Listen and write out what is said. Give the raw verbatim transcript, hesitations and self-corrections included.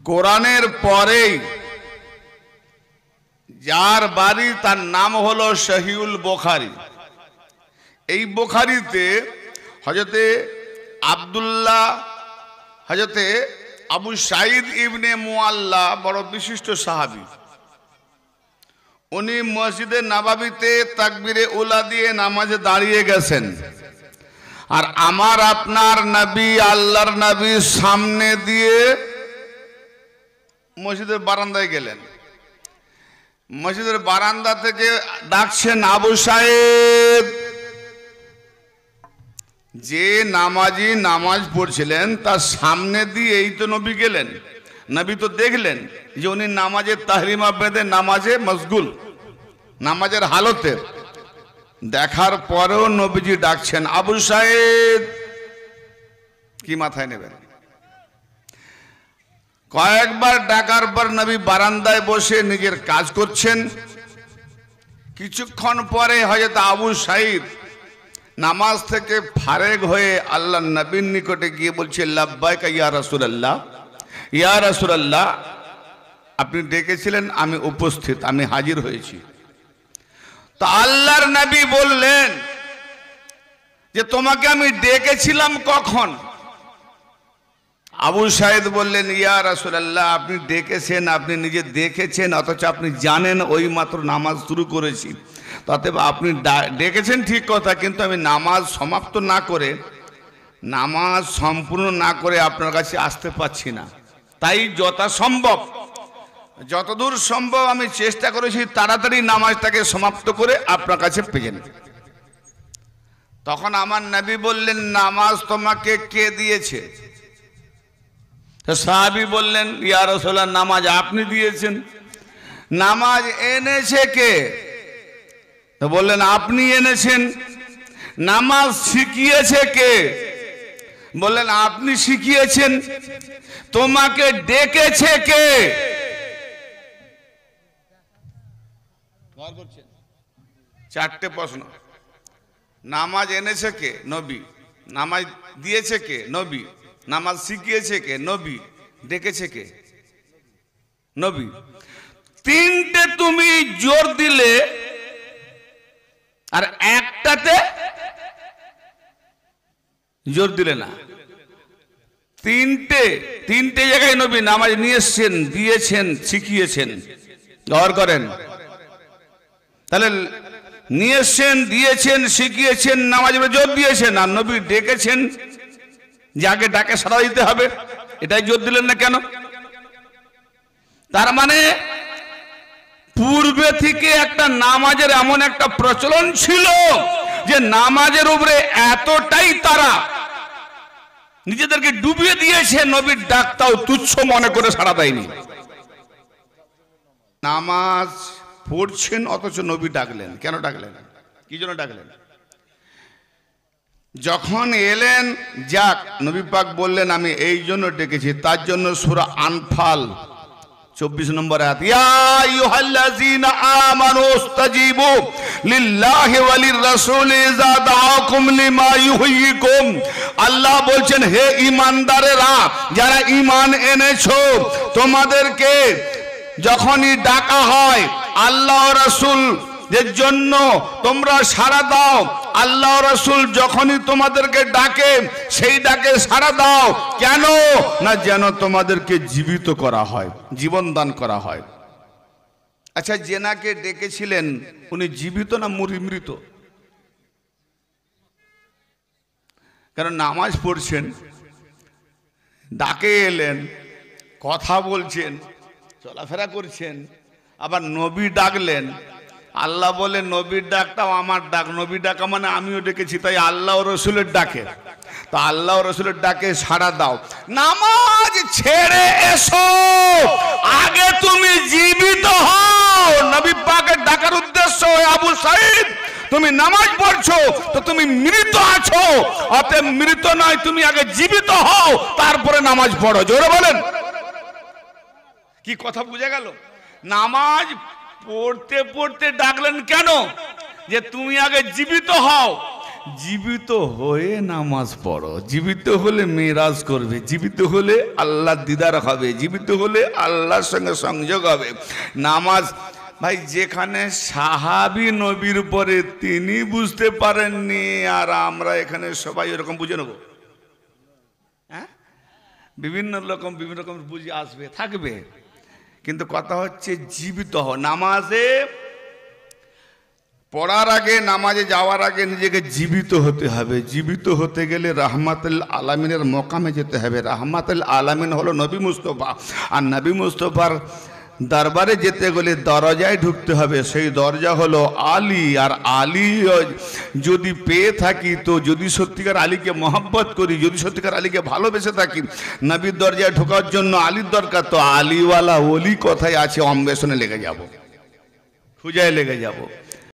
কোরআনের পরেই যার বাড়ি তার নাম হলো সহিউল বুখারী। এই বুখারীতে হযরতে আব্দুল্লাহ হযরতে আবু সাঈদ ইবনে মুআল্লা বড় বিশিষ্ট সাহাবী, উনি মসজিদে নববীতে তাকবীরে উলা দিয়ে নামাজে দাঁড়িয়ে গেছেন। আর আমার আপনার নবী, আল্লাহর নবী সামনে দিয়ে মসজিদের বারান্দায় গেলেন। মসজিদের বারান্দা থেকে ডাকছেন, আবু সাঈদ। যে নামাজি নামাজ পড়ছিলেন তার সামনে দিয়ে এই তো নবী গেলেন। নবী তো দেখলেন যে উনি নামাজের তাহরিমা বেঁধে নামাজে মশগুল, নামাজের হালতে। দেখার পরেও নবীজি ডাকছেন, আবু সাঈদ। কি মাথায় নেবেন? কয়েকবার ডাকার পর নবী বারান্দায় বসে নিজের কাজ করছেন। কিছুক্ষণ পরে হযরত আবু সাঈদ নামাজ থেকে ফারেগ হয়ে আল্লাহর নবীর নিকটে গিয়ে বলছে, লাব্বাইকা ইয়া রাসূলুল্লাহ, ইয়া রাসূলুল্লাহ, আপনি ডেকেছিলেন, আমি উপস্থিত, আমি হাজির হয়েছি। তো আল্লাহর নবী বললেন যে তোমাকে আমি ডেকেছিলাম কখন? আবু সাঈদ বললেন, ইয়া রাসূলুল্লাহ, আপনি ডেকেছেন, আপনি নিজে দেখেছেন, অথচ আপনি জানেন ওই মাত্র নামাজ শুরু করেছি। তাতে আপনি ডেকেছেন ঠিক কথা, কিন্তু আমি নামাজ সমাপ্ত না করে, নামাজ সম্পূর্ণ না করে আপনার কাছে আসতে পারছি না। তাই যথাসম্ভব, যতদূর সম্ভব আমি চেষ্টা করেছি তাড়াতাড়ি নামাজটাকে সমাপ্ত করে আপনার কাছে পেয়ে নিতে। তখন আমার নবী বললেন, নামাজ তোমাকে কে দিয়েছে? তো সাহাবী বললেন, ইয়া রাসূলুল্লাহ, নামাজ আপনি দিয়েছেন। নামাজ এনেছে কে? তো বললেন, আপনি এনেছেন। নামাজ শিখিয়েছে কে? বললেন, আপনি শিখিয়েছেন। তোমাকে ডেকেছে কে? চারটে প্রশ্ন। নামাজ এনেছে কে? নবী। নামাজ দিয়েছে কে? নবী। নামাজ শিখিয়েছে কে? নবী। ডেকেছে কে? নবী। তিনটে তুমি জোর দিলে আর একটাতে জোর দিলে না। তিনটে তিনটে জায়গায় নবী নামাজ নিয়ে এসছেন, দিয়েছেন, শিখিয়েছেন। গৌর করেন। তাহলে নিয়ে এসছেন, দিয়েছেন, শিখিয়েছেন, নামাজে জোর দিয়েছেন। আর নবী ডেকেছেন, যাকে ডাকে সাড়া দিতে হবে, এটাই জোর দিলেন না কেন? তার মানে পূর্বে থেকে একটা নামাজের এমন একটা প্রচলন ছিল যে নামাজের উপরে এতটাই তারা নিজেদেরকে ডুবিয়ে দিয়েছে, নবীর ডাকটাও তুচ্ছ মনে করে সাড়া দেয়নি। নামাজ পড়ছেন অথচ নবী ডাকলেন। কেন ডাকলেন? কি জন্য ডাকলেন? যখন এলেন, যাক, নবী পাক বললেন আমি এই জন্য ডেকেছি। তার জন্য সূরা আনফাল চব্বিশ নম্বর আয়াত, ইয়া আইয়ুহাল্লাযীনা আমানু ইসতাজিবু লিল্লাহি ওয়া লির-রাসূলি ইযা দাআকুম লিমা ইউহয়িকুম। আল্লাহ বলছেন, হে ঈমানদারেরা, যারা ঈমান এনেছো, তোমাদেরকে যখনই ডাকা হয় আল্লাহ ও রাসূল এর জন্য তোমরা সাড়া দাও। আল্লাহ রাসূল যখনই তোমাদেরকে ডাকে সেই ডাকে সাড়া দাও। কেন না? যেন তোমাদেরকে জীবিত করা হয়, জীবন দান করা হয়। আচ্ছা, জেনাকে ডেকেছিলেন উনি জীবিত না মৃত? কারণ নামাজ পড়ছেন, ডাকে এলেন, কথা বলছেন, চলাফেরা করছেন, আবার নবী ডাকলেন। আল্লাহ বলে নবীর ডাকটাও আমার ডাক। নবী ডাকা মানে আমিও ডেকেছি, তাই আল্লাহ রসুলের ডাকে। তো আল্লাহ রসুলের ডাকে সাড়া দাও। নামাজ ছেড়ে এসো, আগে তুমি জীবিত হও। নবী পাকের ডাকার উদ্দেশ্য, আবু সাঈদ তুমি নামাজ পড়ছো তো তুমি মৃত আছো, অতএব মৃত নয়, তুমি আগে জীবিত হও, তারপরে নামাজ পড়ো। জোরে বলেন। কি কথা বুঝে গেল? নামাজ পড়তে পড়তে ডাকলেন কেন? যে তুমি আগে জীবিত হও, জীবিত হয়ে নামাজ পড়ো, জীবিত হলে মেরাজ করবে, জীবিত হলে আল্লাহ দিদার হবে, জীবিত হলে আল্লাহর সঙ্গে সংযোগ হবে। নামাজ ভাই যেখানে সাহাবী নবীর পরে তিনি বুঝতে পারেননি, আর আমরা এখানে সবাই এরকম বুঝে নেব। হ্যাঁ, বিভিন্ন রকম বিভিন্ন রকম বুঝে আসবে, থাকবে, কিন্তু কথা হচ্ছে জীবিত হও। নামাজে পড়ার আগে, নামাজে যাওয়ার আগে নিজেকে জীবিত হতে হবে। জীবিত হতে গেলে রাহমাতুল আলামিনের মকামে যেতে হবে। রাহমাতুল আলামিন হলো নবী মুস্তফা, আর নবী মুস্তফার দরবারে যেতে গেলে দরজায় ঢুকতে হবে। সেই দরজা হলো আলী, আর আলী যদি পেয়ে থাকি, তো যদি সত্যিকার আলীকে মহব্বত করি, যদি সত্যিকার আলীকে ভালোবেসে থাকি, নবীর দরজায় ঢোকার জন্য আলীর দরকার, তো আলীওয়ালা ওলি কথায় আছে, অন্বেষণে লেগে যাব, খুঁজায় লেগে যাব।